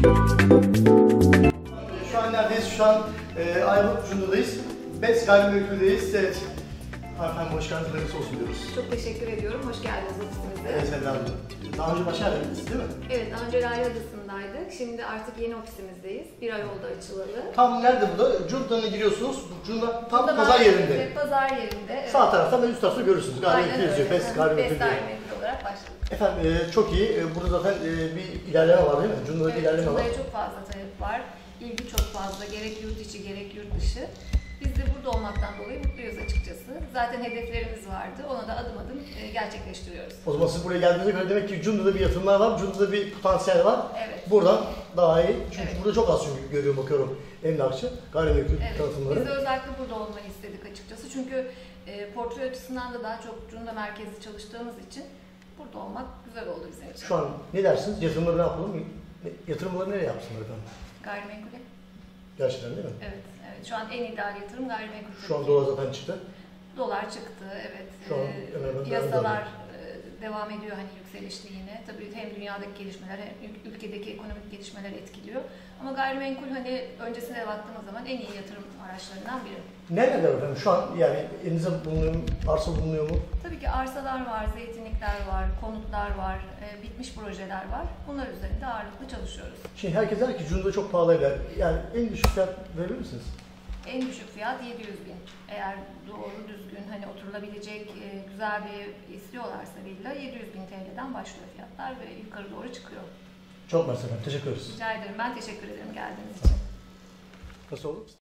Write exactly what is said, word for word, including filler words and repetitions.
Şu an neredeyiz? Şu an e, Ayvalık Cunda'dayız. Bes Gayrimenkul'deyiz. Evet. Hanımefendi hoş geldiniz. Hayırlısı olsun diyoruz. Çok teşekkür ediyorum. Hoş geldiniz ofisimize. Evet Selda Hanım. Daha önce başka yerlerdeydiniz değil mi? Evet, daha önce Lale Adası'ndaydık. Şimdi artık yeni ofisimizdeyiz. Bir ay oldu açılalı. Tam nerede bu da? Cunda'ya giriyorsunuz. Cunda tam Burada pazar ben- yerinde. Evet, pazar yerinde. Evet. Sağ taraftan ve üst tarafta görürsünüz. Gayrimenkul Aynen yazıyor. öyle. Bes Bes Gayrimenkul diye. Gayrimenkul olarak başladık. Efendim e, çok iyi. E, burada zaten e, bir ilerleme var değil mi? Cunda'da Evet, ilerleme var. Cunda'ya çok fazla talep var. İlgi çok fazla. Gerek yurt içi gerek yurt dışı. Biz de burada olmaktan dolayı mutluyuz açıkçası. Zaten hedeflerimiz vardı. Ona da adım adım e, gerçekleştiriyoruz. O zaman siz buraya geldiğinizde göre demek ki Cunda'da bir yatırımlar var, Cunda'da bir potansiyel var. Evet. Buradan daha iyi. Çünkü Evet. burada çok az çünkü görüyorum, bakıyorum emlakçı, gayrimenkul Evet. tanıtımları. Biz de özellikle burada olmayı istedik açıkçası. Çünkü e, portföy açısından da daha çok Cunda merkezli çalıştığımız için burada olmak güzel oldu bizim için. Şu an ne dersiniz? Yatırımları ne yapalım? Ne- Yatırımları nereye yapsınlar efendim? Gayrimenkule. Gerçekten değil mi? Evet, evet. Şu an en ideal yatırım gayrimenkul. Şu an tabii ki. dolar zaten çıktı. Dolar çıktı, evet. Şu an Ee, hemen hemen piyasalar e, devam ediyor hani yükselişli yine. Tabii hem dünyadaki gelişmeler hem ül- ülkedeki ekonomik gelişmeler etkiliyor. Ama gayrimenkul hani öncesine baktığımız zaman en iyi yatırım araçlarından biri. Nerede efendim? Şu an yani elinizde bulunuyor mu? Arsa bulunuyor mu? Tabii ki arsalar var, zeytinlikler var, konutlar var, e, bitmiş projeler var. Bunlar üzerinde ağırlıklı çalışıyoruz. Şimdi herkes der ki Cunda çok pahalı evler. Yani en düşük fiyat verebilir misiniz? En düşük fiyat yedi yüz bin. Eğer doğru düzgün hani oturulabilecek e, güzel bir ev istiyorlarsa villa yedi yüz bin T L'den başlıyor fiyatlar ve yukarı doğru çıkıyor. Çok mersi efendim. Teşekkür ederiz. Rica ederim. Ben teşekkür ederim geldiğiniz için. Nasıl oldu?